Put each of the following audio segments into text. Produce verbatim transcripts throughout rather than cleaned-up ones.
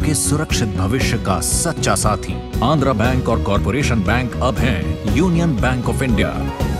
आपके सुरक्षित भविष्य का सच्चा साथी। आंध्रा बैंक और कॉरपोरेशन बैंक अब हैं यूनियन बैंक ऑफ इंडिया।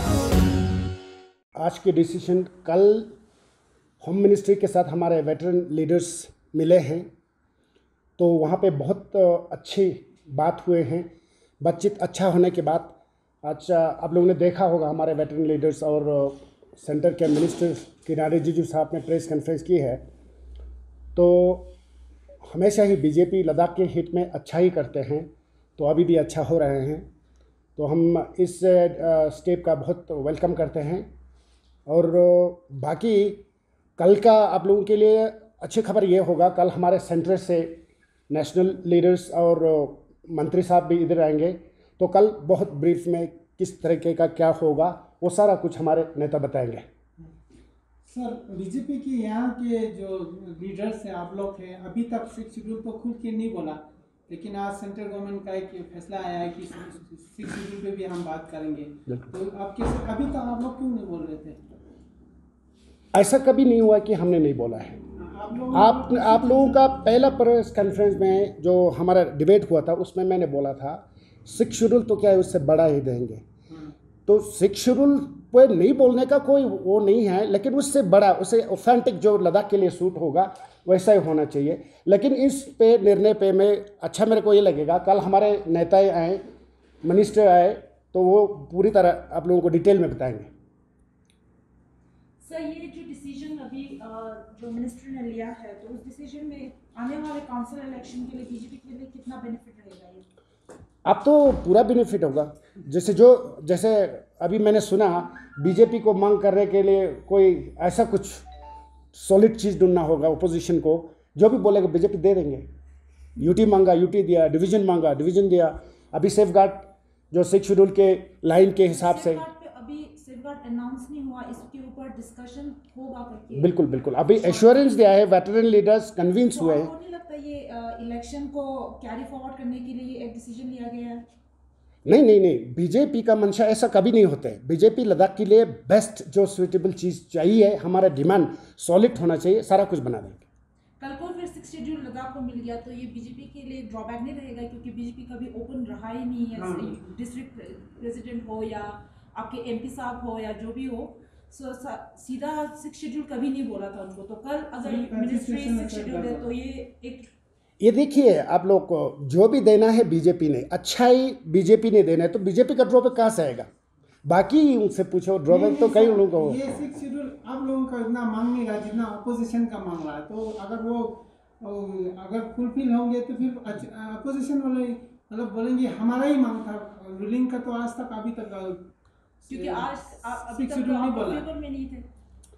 आज के डिसीजन कल होम मिनिस्ट्री के साथ हमारे वेटरन लीडर्स मिले हैं, तो वहाँ पे बहुत अच्छी बात हुए हैं। बातचीत अच्छा होने के बाद आज आप लोगों ने देखा होगा हमारे वेटरन लीडर्स और सेंटर के मिनिस्टर किरेन रिजिजू साहब ने प्रेस कॉन्फ्रेंस की है। तो हमेशा ही बीजेपी लद्दाख के हित में अच्छा ही करते हैं, तो अभी भी अच्छा हो रहे हैं। तो हम इस स्टेप का बहुत वेलकम करते हैं। और बाकी कल का आप लोगों के लिए अच्छी खबर ये होगा, कल हमारे सेंटर से नेशनल लीडर्स और मंत्री साहब भी इधर आएंगे। तो कल बहुत ब्रीफ में किस तरीके का क्या होगा वो सारा कुछ हमारे नेता बताएंगे। सर, बीजेपी के यहाँ के जो लीडर्स हैं, आप लोग हैं, अभी तक सिक्स शेड्यूल तो खुल के नहीं बोला, लेकिन आज सेंट्रल गवर्नमेंट का एक फैसला आया है कि सिक्स शेड्यूल पे भी हम बात करेंगे। तो आप कैसे अभी तक आप लोग क्यों नहीं बोल रहे थे? ऐसा कभी नहीं हुआ कि हमने नहीं बोला है। आप आप लोगों का पहला प्रेस कॉन्फ्रेंस में जो हमारा डिबेट हुआ था उसमें मैंने बोला था सिक्स शेड्यूल तो क्या है, उससे बड़ा ही देंगे। तो सिक्स शेड्यूल पे नहीं बोलने का कोई वो नहीं है, लेकिन उससे बड़ा, उससे ऑथेंटिक जो लद्दाख के लिए सूट होगा वैसा ही होना चाहिए। लेकिन इस पे निर्णय पे मैं अच्छा मेरे को ये लगेगा, कल हमारे नेता आए, मिनिस्टर आए, तो वो पूरी तरह आप लोगों को डिटेल में बताएंगे। सर, ये जो डिसीजन अभी जो मिनिस्टर ने लिया है, तो उस डिसीजन में आने वाले काउंसिल इलेक्शन के लिए बीजेपी के लिए कितना बेनिफिट रहेगा? ये अब तो पूरा बेनिफिट होगा। जैसे जो जैसे अभी मैंने सुना बीजेपी को मांग करने के लिए कोई ऐसा कुछ सॉलिड चीज़ ढूंढना होगा ओपोजिशन को, जो भी बोलेगा बीजेपी दे देंगे। यूटी मांगा, यूटी दिया, डिवीजन मांगा, डिवीजन दिया। अभी सेफ गार्ड जो सिक्स शेड्यूल के लाइन के हिसाब से अभी सेफ गार्ड अनाउंस नहीं हुआ, इसके ऊपर डिस्कशन होगा करके। बिल्कुल बिल्कुल अभी एश्योरेंस दिया है, वेटरन लीडर्स कन्विंस हुए हैं। ये इलेक्शन को कैरी फॉरवर्ड करने के लिए एक डिसीजन लिया गया है? नहीं नहीं नहीं, बीजेपी का मंशा ऐसा कभी नहीं होता है। बीजेपी लद्दाख के लिए बेस्ट जो सुइटेबल चीज़ चाहिए, हमारा डिमांड सॉलिड होना चाहिए, सारा कुछ बना देंगे। कल को फिर सिक्स शेड्यूल लद्दाख को मिल गया तो ये बीजेपी के लिए ड्रॉबैक नहीं रहेगा, क्योंकि बीजेपी कभी ओपन रहा ही नहीं है। डिस्ट्रिक्ट प्रेसिडेंट हो या आपके एमपी साहब हो या जो भी हो, सो सीधा सिक्स शेड्यूल कभी नहीं बोला था उनको। तो कल अगर मिनिस्ट्री सिक्स शेड्यूल दे तो ये एक ये देखिए, आप लोग को जो भी देना है बीजेपी ने, अच्छा ही बीजेपी ने देना है, तो बीजेपी का ड्रॉबैक कहाँ से आएगा? बाकी उनसे पूछो, ड्रॉबैक तो कई लोगों का हो। ये सिक्स शेड्यूल आप लोगों का इतना मांग नहीं रहा जितना अपोजिशन का मांग रहा है। तो अगर वो अगर फुलफिल होंगे तो फिर अपोजिशन वाले मतलब बोलेंगे हमारा ही मांग था। रूलिंग का तो आज तक अभी तक, क्योंकि आज अभी तक फेवर में नहीं थे।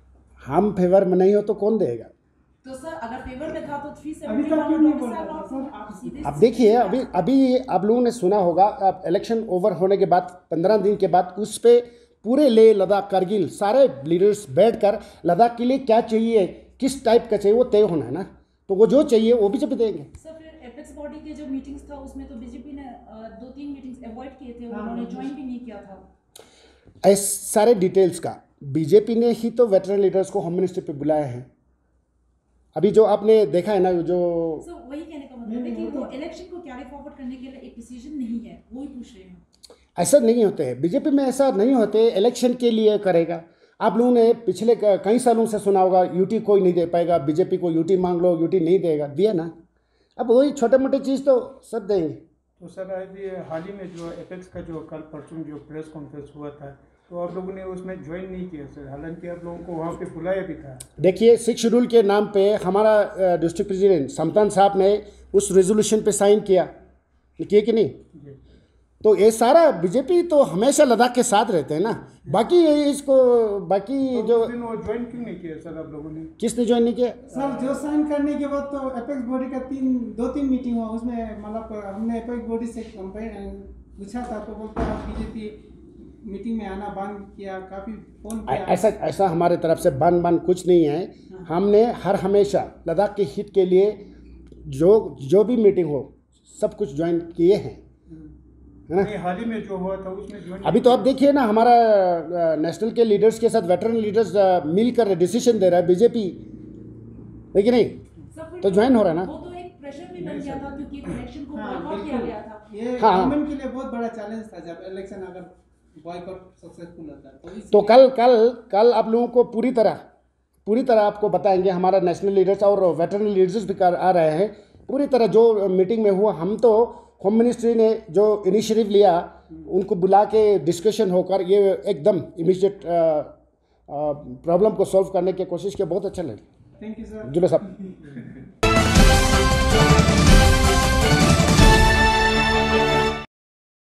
हम फेवर में नहीं हो तो कौन देगा? तो सर अगर फेवर में था तो थ्री अभी तक क्यों नहीं बोल रहा? अब देखिए, अभी अभी आप लोगों ने सुना होगा, अब इलेक्शन ओवर होने के बाद पंद्रह दिन के बाद उस पे पूरे ले लद्दाख, कारगिल सारे लीडर्स बैठकर लद्दाख के लिए क्या चाहिए, किस टाइप का चाहिए, वो तय होना है ना। तो वो जो चाहिए वो बीजेपी देंगे। सर फिर एपेक्स बॉडी के जो मीटिंग्स था उसमें तो बीजेपी ने दो तीन मीटिंग्स अवॉइड किए थे, उन्होंने ज्वाइन भी नहीं किया था। ऐसे सारे डिटेल्स का बीजेपी ने ही तो वेटरन लीडर्स को होम मिनिस्ट्री पे बुलाया है। अभी जो आपने देखा है ना, जो so, वही कहने का मतलब है कि वो इलेक्शन को कैरी फॉरवर्ड करने के लिए एक डिसीजन नहीं है, वो ही पूछ रहे हैं। ऐसा नहीं होते हैं बीजेपी में, ऐसा नहीं होते। इलेक्शन के लिए करेगा। आप लोगों ने पिछले कई सालों से सुना होगा यूटी कोई नहीं दे पाएगा, बीजेपी को यूटी मांग लो, यूटी नहीं देगा, दिया ना। अब वही छोटे मोटे चीज़ तो सब देंगे। तो सर अभी हाल ही में जो एपेक्स का जो कल परसों जो प्रेस कॉन्फ्रेंस हुआ था, तो आप लोगों ने उसमें ज्वाइन नहीं किया सर, हालांकि आप लोगों को वहाँ पे बुलाया भी था। देखिए, सिक्स शेड्यूल के नाम पे हमारा डिस्ट्रिक्ट प्रेसिडेंट समतान साहब ने उस रेजोल्यूशन पे साइन किया, किए कि नहीं? तो ये सारा बीजेपी तो हमेशा लद्दाख के साथ रहते हैं ना। बाकी इसको बाकी तो जो वो ज्वाइन क्यों नहीं किया सर आप लोगों ने? किसने ज्वाइन नहीं किया? सर जो साइन करने के बाद तो एपेक्स बॉडी का तीन दो तीन मीटिंग हुआ, उसमें मतलब हमने एपेक्स बॉडी से पूछा था तो बोलते हैं बीजेपी मीटिंग में आना बंद किया, काफ़ी फोन किया। ऐसा ऐसा हमारे तरफ से बंद बंद कुछ नहीं है। हमने हर हमेशा लद्दाख के हित के लिए जो जो भी मीटिंग हो सब कुछ ज्वाइन किए हैं, है ना। हाल ही में जो हुआ था उसमें ज्वाइन अभी तो आप देखिए ना, हमारा नेशनल के लीडर्स के साथ वेटरन लीडर्स मिलकर डिसीजन दे रहा है बीजेपी, है कि नहीं? तो ज्वाइन हो रहा है ना। वो तो एक प्रेशर भी बन गया था क्योंकि इलेक्शन को हाँ, बॉयकॉट किया बिल्कुल। गया था। ये हाँ, हाँ। गवर्नमेंट के लिए बहुत बड़ा चैलेंज था जब इलेक्शन अगर बॉयकॉट सक्सेसफुल होता है तो इसलिए- तो कल कल कल आप लोगों को पूरी तरह पूरी तरह आपको बताएंगे, हमारा नेशनल लीडर्स और वेटरन लीडर्स भी कर आ रहे हैं पूरी तरह। जो मीटिंग में हुआ, हम तो होम मिनिस्ट्री ने जो इनिशिएटिव लिया उनको बुला के डिस्कशन होकर ये एकदम इमीडिएट प्रॉब्लम को सॉल्व करने की कोशिश की। बहुत अच्छा लगा। Thank you sir. जुले साहब।